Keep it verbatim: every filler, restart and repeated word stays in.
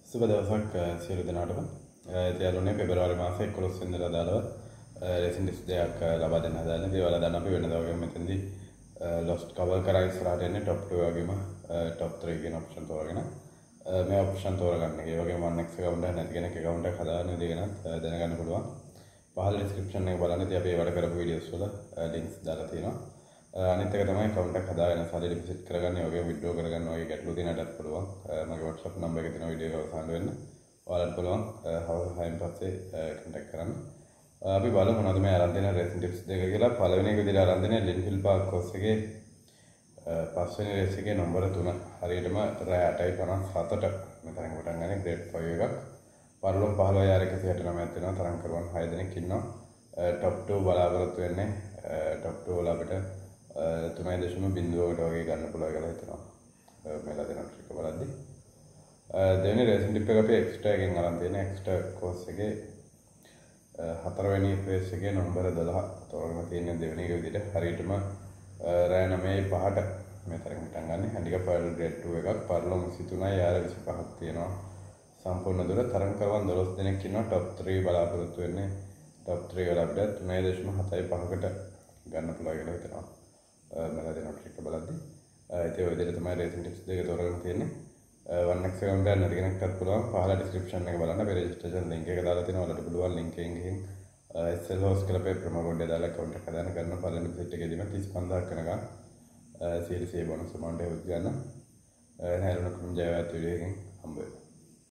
සුබ දවසක් සියලු දෙනාටම. ඉතින් යාළුවනේ පෙබරවාරි මාසයේ එකොළොස් වෙනිදා දාලව රේසින් ඩිස්ක් දෙකක් ලබා දෙන්න හදාන්නේ. ඉතින් ඔයාලා දන්න අපි වෙනදා වගේම මෙතනදී ලොස්ට් කවර් කරා ඉස්සරහට එන්නේ top two වගේම top three කියන ඔප්ෂන් තෝරගෙන මේ ඔප්ෂන් තෝරගන්න. ඒ වගේම one x account එක නැති කෙනෙක් account එක හදාගන්න විදිහ ගැන දැනගන්න පුළුවන්. පහළ description එක බලන්න. ඉතින් අපි ඒවට කරපු videos වල links දාලා තියෙනවා. අනිත් එක තමයි account එක හදාගෙන සල්ලි deposit කරගන්න, ඒ වගේම withdraw කරගන්න වගේ ගැටලු තියෙනටත් පුළුවන්. මගේ WhatsApp number එකේ තියෙන වීඩියෝ එක අවසන් වෙන්න. ඔයාලට පුළුවන් හවස හයෙන් පස්සේ contact කරන්න. අපි බලමු මොනවද මේ අරන් දෙන racing tips දෙක කියලා. පළවෙනි එක විදිහට අරන් දෙන්නේ Linfield Park course එකේ පස්වෙනි රේස් එකේ නම්බර තුන. හරියටම රෑ අටයි පනස් හතට මෙතනින් පටන් ගන්නේ grade five එකක්. පරලොව පහළොව යාර එකසිය අටනවයක් වෙනවා. තරඟකරුවන් හය දෙනෙක් ඉන්නවා. top two බලාපොරොත්තු වෙන්නේ top two වල අපිට තුනයි දශම බිංදුවකට වගේ ගන්න පුළුවන් කියලා හිතනවා. මේලා දෙන ට්‍රික් බලද්දි. දෙවෙනි රේසින් ටිප් එක අපි එක්ස්ට්‍රා එකෙන් අරන් තියෙන එක්ස්ට්‍රා කෝස් එකේ හතරවෙනි රේස් එකේ නම්බර දොළහ තෝරගෙන තියෙන දෙවෙනි එක විදිහට හරියටම රෑ නවයයි පහට මෙතනින් පටන් ගන්න. හැන්ඩිකැප් grade two එකක් පරලොව විසි තුනයි යාර විසිපහක් තියෙනවා. සම්පූර්ණ දුර තරඟකරුවන් දොළොස් දෙනෙක් ඉන්නවා. top three බලාපොරොත්තු වෙන්නේ top three වල අපිට තුනයි දශම හතයි පහකට ගන්න පුළුවන් කියලා හිතනවා. මෙලා දෙන ට්‍රික් බලද්දි ඉතින් ඔය විදිහට තමයි රේසින් ටිප්ස් දෙක තෝරගෙන තියෙන්නේ. one x account එක නැති කෙනෙක්ටත් පුළුවන් පහළ description එක බලන්න. අපේ registration link එක දාලා තියෙනවා. ඔයාලට පුළුවන් link එකෙන් ගිහින් S L host කියලා අපේ promo code එක දාලා account එක හදාගෙන කරන පළවෙනි visit එකේදීම තිස් පන්දාහක් වෙනකන් C D C bonus amount එක උත් ගන්න. එහෙනම් කුරුම් ජයවත් වීඩියෝ එකෙන් හම්බ වෙනවා.